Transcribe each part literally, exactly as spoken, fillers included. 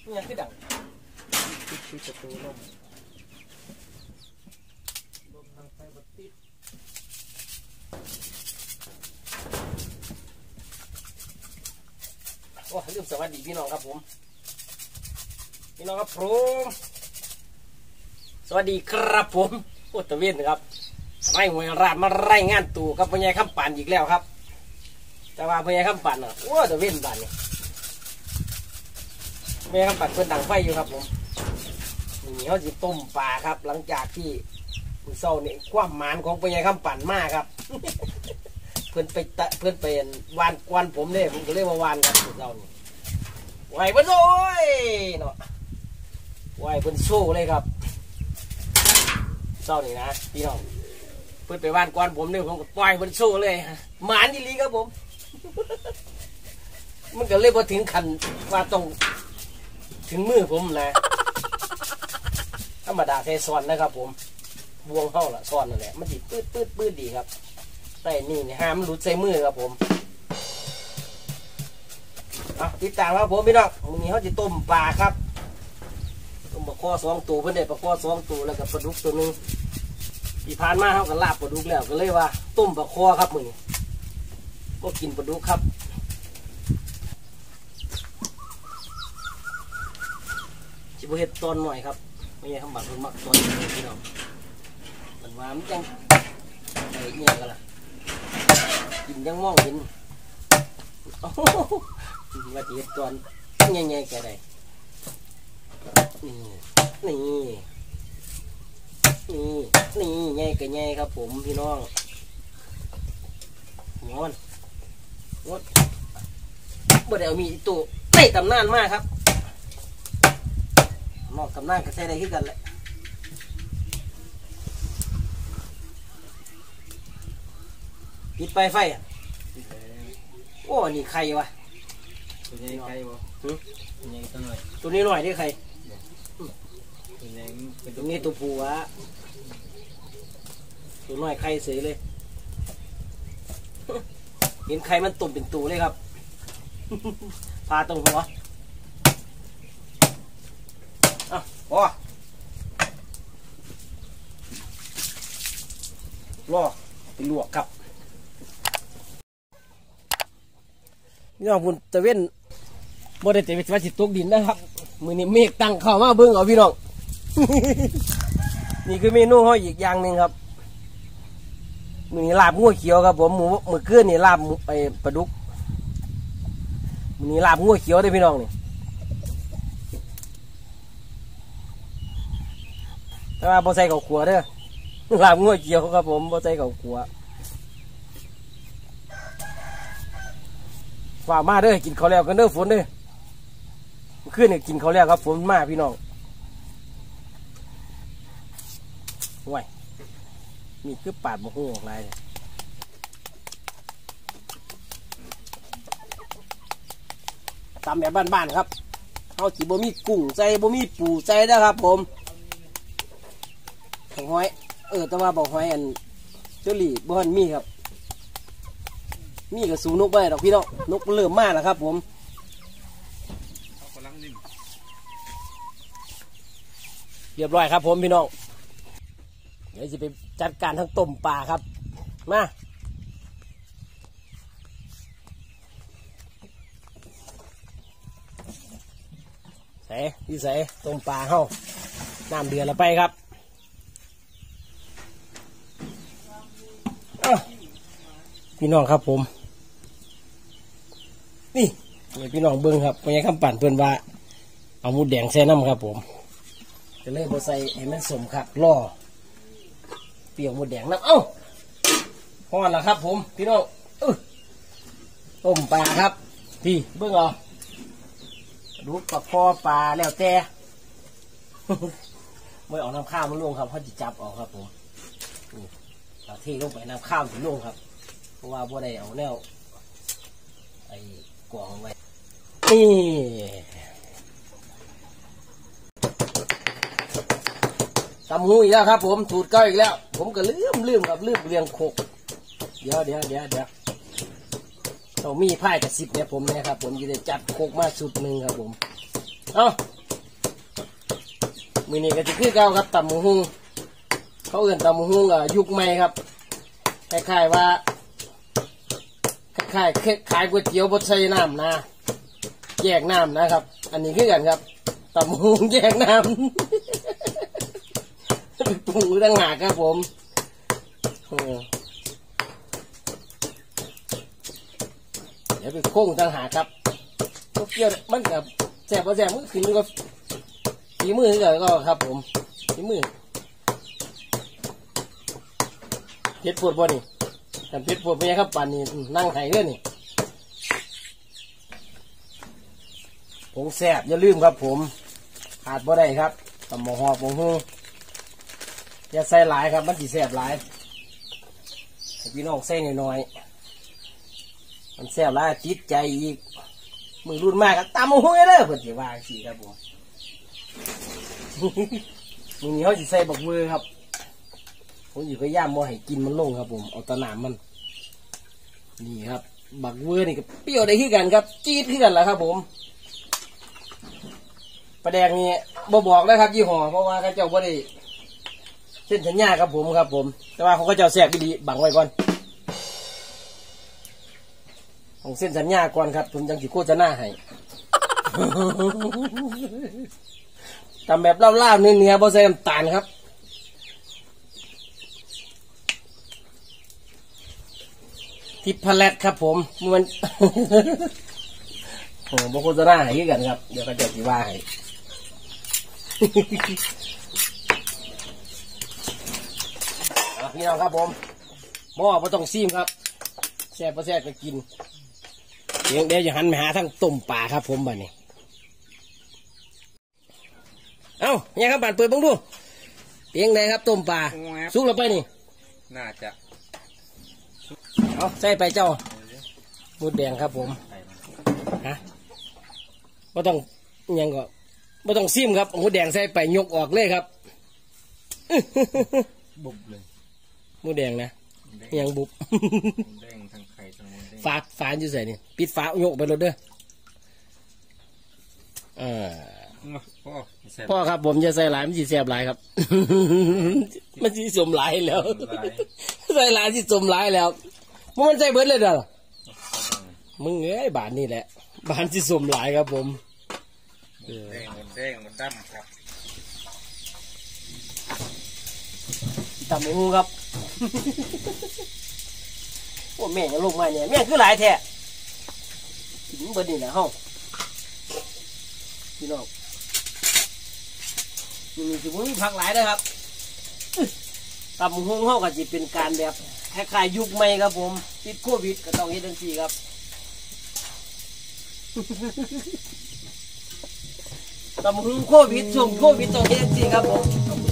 เนี่ยคือดังปิดปิดประตูลมลมทางไฟบัดติดโอ้ลืมสวัสดีพี่น้องครับผมพี่น้องครับผมสวัสดีครับผมโอ้ตะเวนครับไม่หวยราดมาไร่งานตู่กับพ่อใหญ่คำปั่นอีกแล้วครับแต่ว่าพ่อใหญ่คำปั่นอ่ะโอ้ตะเวนบ้านนี่พ่อใหญ่คำปั่นเพิ่นดังไฟอยู่ครับผมนี่เขาจะต้มปลาครับหลังจากที่มื้อเช้านี่ความหมานของพ่อใหญ่คำปั่นมากครับ เพิ่นไปตะเพิ่นไปวานกวนผมเนี่ยผมก็เรียกว่าวานครับมื้อเช้านี่ไหวเพิ่นโอ้ยเนาะไหวเพิ่นสู้เลยครับเช้านี่นะพี่น้องเพิ่นไปวานกวนผมเนี่ยผมก็ปล่อยเพิ่นสู้เลยหมานดีๆครับผม มันก็เลยพอถึงขันว่าต้องถึงมือผมนะธรรมดาแค่ซ้อนนะครับผมบวงเข้าละซ้อนนั่นแหละมันติดปื้ดปื้ดปื้ดดีครับแต่นี่เนี่ยห้ามหลุดใส่มือครับผมเอาติดตามครับผมพี่น้องวันนี้เขาจะต้มปลาครับต้มปลาคอสองตัวเพื่อนได้ปลาคอสองตัวแล้วกับปลาดุกตัวนึงที่ผ่านมาเขาก็ลาบปลาดุกแล้วก็เลยว่าต้มปลาคอครับมึงก็กินปลาดุกครับจิบเห็ดตอนหน่อยครับไม่ใช่คำบัตรมันมักตอนนี้พี่น้องมันว่ามันจังไอ้เนี่ยกันล่ะกินยังมองเห็นว่าจะเห็ดตอนใหญ่ๆแกได้นี่นี่นี่นี่ใหญ่กับใหญ่ครับผมพี่น้องงอนงดบ่ได้เอามีตัวในตำนานมากครับนอกตำนานก็ใช้ได้ขึ้นกันแหละปิดไปไฟอ่ะโอ้นี่ใครวะตัวนี้ใครวะตัวนี้ตัวหน่อยตัวนี้หน่อยที่ใครตัวนี้ตัวนี้ตัวผัวตัวน้อยใครเสียเลยเห็นใครมันตุ่มเป็นตูเลยครับพาตรงหัวอ่ะพอรอไปลวกครับนี่น้องคุณตะเว้นบ่ได้แต่เป็นวัชิตกดินนะครับมือนี้เมฆตั้งเข้ามาเบิ้งเอาพี่น้อง นี่คือเมนูเขาอีกอย่างหนึ่งครับมือนี้ลาบงัวเขียวครับผมหมูมือเกลือนี่ลาบไอ้ปลาดุกมือนี้ลาบงัวเขียวได้พี่น้องนี่แต่ว่าบ่ใส่ข้าวขัวเด้อลาบงัวเขียวครับผมบ่ใส่ข้าวขัวฝ่ามาเด้อกินข้าวแล้วกันเด้อฝนเด้อขึ้นเนี่ยกินข้าวแล้วครับฝนมาพี่น้องว้ยมีคือปาดมะฮู้ออกไรตามแบบบ้านๆครับเอาจีบ่มีกุ้งใจบ่มีปูใจนะครับผมบอกหอยเออแต่ว่าบอกหอยอันเจอรี่บ่ฮันมีครับมีกับสูนกไปดอกพี่น้องนกเริ่มมาแล้วครับผมเรียบร้อยครับผมพี่น้องเดี๋ยวจะไปจัดการทั้งต้มปลาครับมาใส่พี่ใส่ต้มปลาเข้าน้ำเดือดแล้วไปครับพี่น้องครับผมนี่นี่พี่น้องเบิ้งครับเป็นไงคำปั่นเพื่อนว่าเอาหมูแดงใส่น้ำครับผมจะเลยบ่ใส่ให้มันสมครับล่อเปรี้ยวหมูแดงน้ำเอ้าพอแล้วครับผมพี่น้องต้มปลาครับพี่เบิ้งเอาดูปลาคอปลาแล้วแต่ไม่ออกน้ำข้าวมันลงครับเขาจะจับออกครับผมปลาที่ลงไปน้ำข้าวถึงลงครับเพราะว่าบ่ได้เอาแนวไอ้กล่องไว้นี่ตำหูอีกแล้วครับผมสูตรเก่าอีกแล้วผมก็ลืมลืมครับลืมเรียงโคกเดี๋ยวเดี๋ยวเดี๋ยวเดี๋ยวต้องมีไพ่กับสิบเนี่ยผมเนี่ยครับผมจะได้จัดโคกมาสุดหนึ่งครับผมเอามือนี้ก็จะคือเก่าครับตำหมูหุ้งเขาเอื่นตำหมูหุ้งอ่ะยุคใหม่ครับคล้ายๆว่าคล้ายๆขายก๋วยเตี๋ยวบดใส่น้ำนะแยกน้ำนะครับอันนี้คือกันครับตำหมูหุ้งแยกน้ำปรุงตั้งหากครับผมเดี๋ยวไปโค้งตั้งหากครับพวกเกี่ยวมันกับแสบพอแสบมือขึ้นก็ฝีมือก็ครับผมฝีมือเพชรปวดบ่นี่แต่เพชรปวดไม่ใช่ครับป่านนี้นั่งไห้เรื่องนี่ผงแสบอย่าลืมครับผมขาดบ่ได้ครับตำหมอหอบผงหูอย่าใส่หลายครับมันสีแสบหลายพี่น้องใส่หน่อยๆมันแสบหลายติดใจอีกมือรุ่นมากครับตำหมอหูเลยเพื่อนสิว่าสิครับผมมือนี้เขาจะใส่บักเวอร์ครับผมอยู่กับย่ามโมให้กินมันลงครับผมเอาตะนามมันนี่ครับบักเวอร์นี่ก็เปรี้ยวได้ขึ้นกันครับจี๊ดขึ้นกันแล้วครับผมปลาแดงนี่บ่บอกแล้วครับยี่ห้อเพราะว่าเขาเจ้าบ่ได้เส้นสัญญาครับผมครับผมแต่ว่าเขาก็เจ้าแสบดีบังไว้ก่อนของเส้นสัญญาก่อนครับผมจังสิโฆษณาให้ทำแบบเล่าๆเนื้อๆบ่ใส่น้ำตาลครับทิพพแลตครับผมมันโอ้บ่โฆษณาให้กันครับเดี๋ยวก็จะสิว่าให้พี่น้องครับผมหม้อบ่ต้องซีมครับแซ่บบ่แซ่บก็กินเดี๋ยวเดี๋ยวจะหันไปหาทั้งต้มปลาครับผมบัดนี้เอ้าเนี่ยครับบานเปิดบ้างดูเพียงไหนครับต้มปลาสุกแล้วไปนี่น่าจะเอาใส่ไปเจ้าหมูแดงครับผมฮะไม่ต้องยังก็ไม่ต้องซิมครับหมูแดงใส่ไปยกออกเลยครับบุบเลยหมูแดงนะยังบุบแดงทั้งไข่ทั้งหมูแดงฝาฝาอยู่ใส่นี่ปิดฝายกไปรถเด้ออ่าพ่อครับผมจะใส่หลายมันจีแสบหลายครับมันจีสมหลายแล้วใส่หลายจีสมหลายแล้วมันใส่เบิดเลยเด้อมึงเอ้ยบานนี่แหละบานจีสมหลายครับผมแดงมันแดงมันดำครับตำหูครับโอ้แม่งลงมาเนี่ยแม่งคือหลายแท้ถึงเบิดนี่นะเฮาพี่น้องมีสิบุ้งผักหลายนะครับตำหงเขาก็จะเป็นการแบบคล้ายๆยุคใหม่ครับผมติดโควิดก็ต้องเฮ็ดทังสี่ครับตำหงโควิดช่วงโควิดต้องเฮ็ดทังสี่ครับผม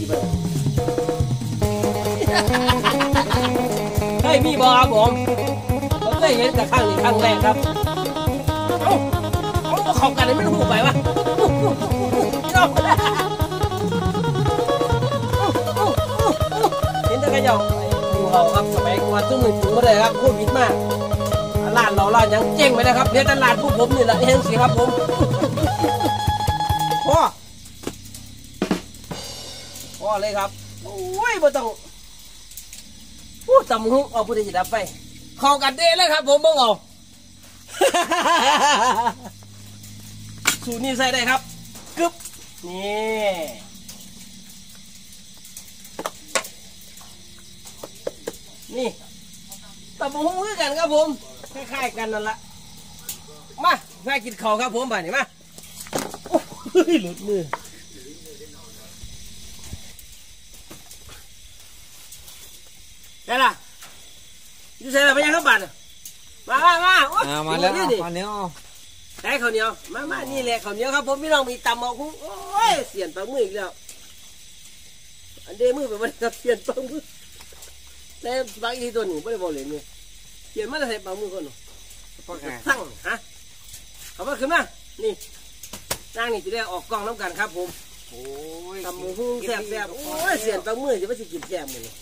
เฮ้ยมีบ่ครับผมผมเคยเห็นแต่ครั้งนี้ครั้งแรกครับเอ้าเขาต้องเข้ากันเลยไม่รู้ไปวะเห็นแต่กระยองอยู่เราครับสมัยก่อนซึ่งมือถือมาเลยครับโควิดมากร้านเราร้านยังเจ๊งไปนะครับเดี๋ยวตลาดพวกผมนี่แหละเห็นสิครับผมพ่อพ่อเลยครับโอ้ยบ่ต้องพูดตำหุ้งเอาพุทธิดับไปเข้ากันเด้เลยครับผมเบิ่งเอาสูตรนี้ใส่ได้ครับกึ๊บนี่นี่ตำหุ้งคือกันครับผมคล้ายๆกันนั่นละมาแม่กินข้าวครับผมบ่านี่มาโอ้ยหลุดมือได้ละยูเซ่ไปยังข้าวปั่นมามามามาแล้วข้าวเหนียวได้ข้าวเหนียวมามานี่แหละข้าวเหนียวครับผมพี่น้องมีตำเอาคุ้งโอ้ยเสียนปลาหมึกแล้วอันเดมือไปวันกับเสียนปลาหมึกแต่บางทีตัวหนึ่งไม่ได้บอกเลยเนี่ยเสียนมาแต่ใส่ปลาหมึกก่อนหนูสั่งฮะเอามาขึ้นมานี่นั่งนี่จะได้ออกกล้องน้ำกันครับผมโอ้ยตำหมูหุ้งแซ่บแซ่บโอ้ยเสียนปลาหมึกจะไม่สิกินแซ่บหมดเลย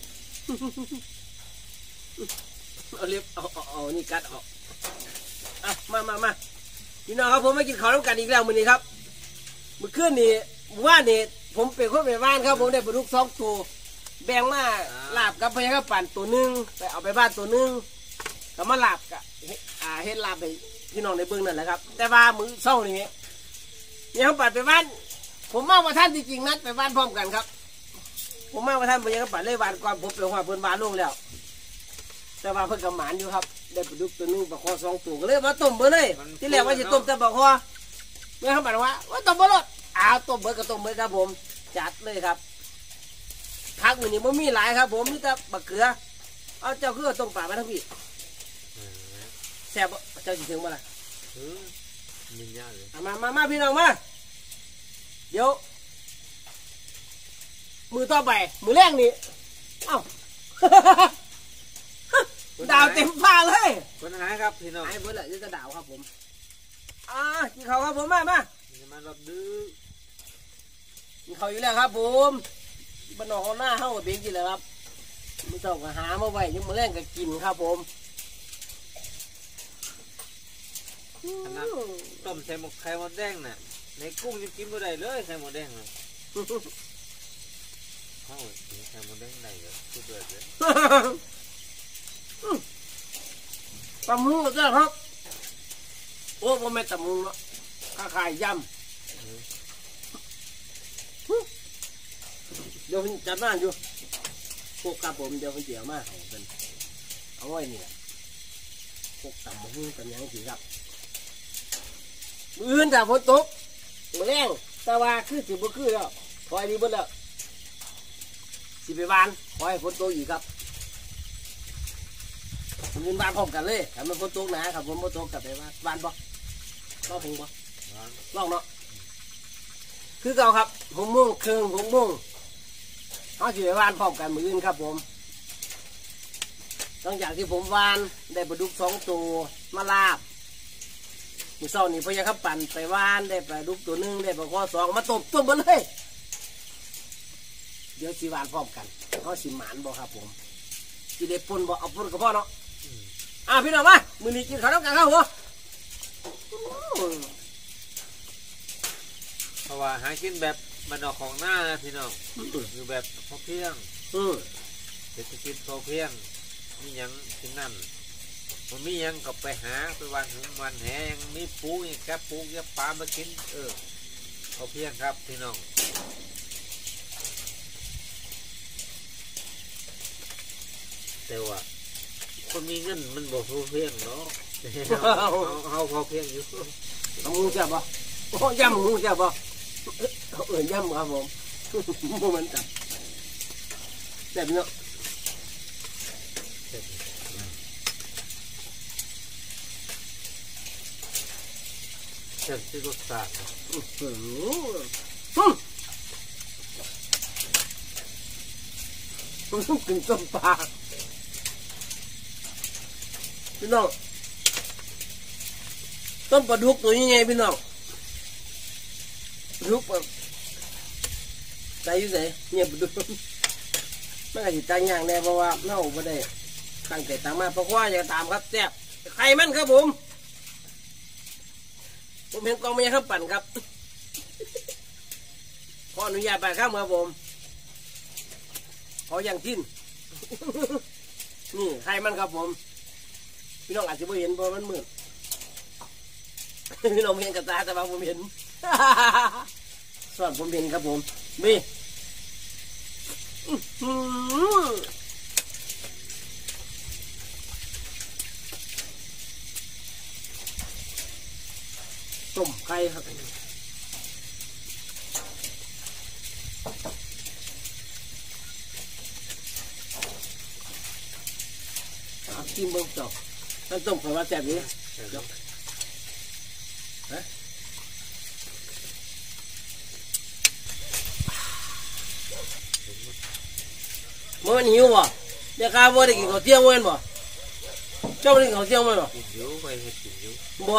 เอาเล็บเอาเอาเอานี่กัดออกอ่ะมามามาพี่น้องครับผมมากินข้าวน้ำกันอีกแล้วมื้อนี้ครับมื้อคืนนี่ว่านี่ผมเป็นคนไปบ้านครับผมได้ปลาดุกสองตัวแบ่งมาลาบกับพญากับปั่นตัวหนึงไปเอาไปบ้านตัวหนึงก็มาลาบกับอ่าเฮ็ดลาบไปพี่น้องในเบื้องนั่นแหละครับแต่ว่ามือเศร้านี่เนี่ยเขาปั่นไปบ้านผมมาว่าท่านจริงๆนัดไปบ้านพร้อมกันครับผมมาว่าท่านพญากับปั่นเลยบ้านก่อนผมไปหัวเพิ่นบ้านลงแล้วแต่ว่าเพิ่นกำหมานอยู่ครับได้ปลาดุกตัวหนึงปลาคอสองตัวก็เลยมาต้มเบอร์เลยที่แรกว่าจะต้มแต่ปลาคอเมื่อเขาปั่นว่าว่าต้มเบอร์รถอ้าวต้มเบอร์ก็ต้มเบอร์ครับผมจัดเลยครับพักมือนี้มันมีหลายครับผมนี่แต่บักเกลือเอาเจ้าคือต้มป่ามาทั้งพี่แซ่บเจ้าสิถึงมาละมีเยอะเลยมามามาพี่น้องมาเดี๋ยวมือต่อไปมือแรกนี่เอ้าดาวเต็มฟ้าเลยคนหายครับพี่น้องหายหมดเลยจะดาวครับผมอ่ากินข้าวครับผมมามาอย่ามารับดื้อกินข้าวอยู่แล้วครับผมบ้านนอกเขาหน้าเข้ากับเบงกินแล้วครับมือเจ้าก็หามาไว้ยังมือแรกก็กินครับผมขนาดต้มใส่หมกไข่หมดแดงน่ะในกุ้งยังกินไม่ได้เลยไข่หมดแดงเลยเขาไข่หมดแดงได้เลยสุดยอดเลยตำมุงก็ได้ครับโอ้ผมไม่ตำมุงเนาะข้าขายยำเดี๋ยวผมจัดบ้านอยู่พวกกับผมเดี๋ยวผมเจียวมาให้เป็นเอาไว้เนี่ยพวกตำมุงกันยังสิครับมืออื่นแต่ฝนตกมือแรงแต่ว่าคือสิบ่คือแล้วคอยดีเบิดแล้วสิไปบ้านคอยฝนตกอีกครับผมยืนบ้านพร้อมกันเลยถ้ามันฝนตกหนาครับผมฝนตกกลับไปบ้านบ้านบ่ลองผมบ่ลองเนาะคือเก่าครับผมมุ่งเครื่องผมมุ่งเขาสิไปบ้านพร้อมกันมืออื่นครับผมหลังจากที่ผมวานได้ปลาดุกสองตัวมาลาบมือเศร้านี่พยาครับปั่นไปวานได้ปลาดุกตัวหนึ่งได้ปลาข้อสองมาตบต้มมาเลยเดี๋ยวสีวานพร้อมกันเขาสิหมานบ่ครับผมสีเด็ดปนบ่เอาปนกับพ่อเนาะอ่ะพี่น้องมามือนี้กินข้าวน้ำกันครับหัวเพราะว่าหากินแบบมันออกของหน้านะพี่น้องคือแบบพอเพียงเศรษฐกิจพอเพียงมียังที่นั่นมันมียังก็ไปหาไปวันหงวันแหงมีปูอย่างกับปูกับปลามากินเออพอเพียงครับพี่น้องแต่ว่าคนมีเงินมันบอกพอเพียงเนาะเอาเอาพอเพียงอยู่เอามือจับบ่โอ้ย่ำมือจับบ่เขาเอื่นย่ำครับผมมือมันจับเจ็บเนาะเจ็บที่รสชาติกินต้มปลาพี่น้องต้มปลาดุกตัวนี้ไงพี่น้องปลาดุกแบบใจอยู่ไหนเนี่ยปลาดุกมันก็จะตั้งอย่างแน่เพราะว่าเน่าไม่ได้ตั้งใจตั้งมาเพราะว่าอย่าตามครับแซ่บไข่มันครับผมผมเห็นกองมันยังข้ามปั่นครับขออนุญาตไปครับครับผมขออย่างทิ้นนี่ไข่มันครับผมพี่น้องอาจจะไม่เห็นเพราะมันมืดพี่น้องเห็นกับตาแต่ว่าผมเห็นส่วนผมเห็นครับผมมีต้มไก่ครับกินเบิ้งจบนั่นต้มขอว่าแซ่บนี้ฮะมันหิวบ่เดี๋ยวข้าวบ่ได้กินข้าวเที่ยงมื้อบ่เจ้าได้กินข้าวเที่ยงมื้อบ่กินอยู่ไปเฮ็ดกินอยู่บ่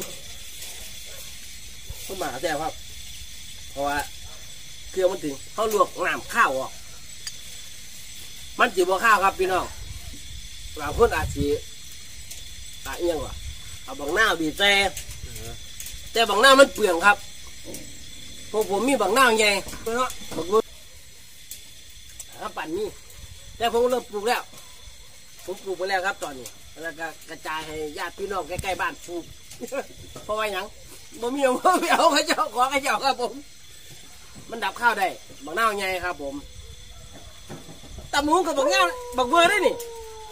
ก็มาแซ่บครับเพราะว่าเครื่องมันถึงเขาลวกน้ำข้าวออกมันสิบ่ข้าวครับพี่น้องบางคนอาจสิอะเอียงว่ะเอาบางหน้าบีบแต่แต่บางหน้ามันเปลืองครับพวกผมมีบักนาวใหญ่เนาะบักบุญครับปั่นนี่แต่ผมเริ่มปลูกแล้วผมปลูกไปแล้วครับตอนนี้แล้วก็กระจายให้ญาติพี่น้องใกล้ๆบ้านปลูกเพราะว่าอย่างบ่มีเอาบ่เอาข้าเจ้าขอข้าเจ้าครับผมมันดับข้าวได้บักนาวใหญ่ครับผมตำหนูกับบักนาวบักเบอร์ได้นี่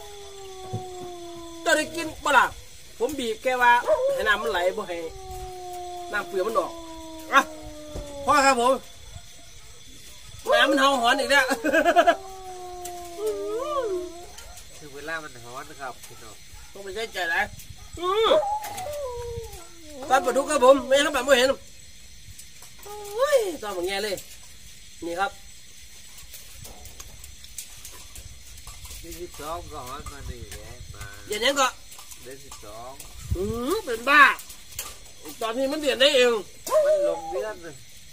จะได้กินบ่ล่ะผมบีบแกว่าให้น้ำมันไหลบ่ให้น้ำเปลือกมันออกอ่ะพ่อครับผมน้ำมันเห่าหอนอีกแล้วถึงเวลามันฮ้อนนะครับพี่น้องต้องไปใช้ใจแล้วตอนปลาดุกครับผมไม่ครับแบบไม่เห็นตอนแบบแง่เลยนี่ครับที่สิบสองก็ฮ้อนมานี่แหละมาเดี๋ยวนี้ก็เดือนสิบสองอืมเป็นบ้าตอนนี้มันเดือดได้เองมันลงเดือนเลย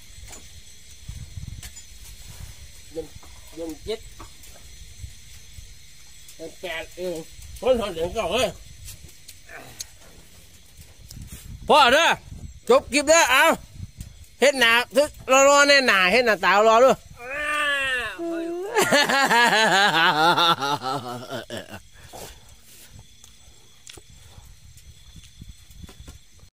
เดือนเดือนเจ็ดเดือนแปดเองคนทำเดือนเก่าเลยพ่อเด้อจบคลิปเด้อเอาเฮ็ดหนาทึกรอๆแน่หนาเฮ็ดหน้าตารอด้วย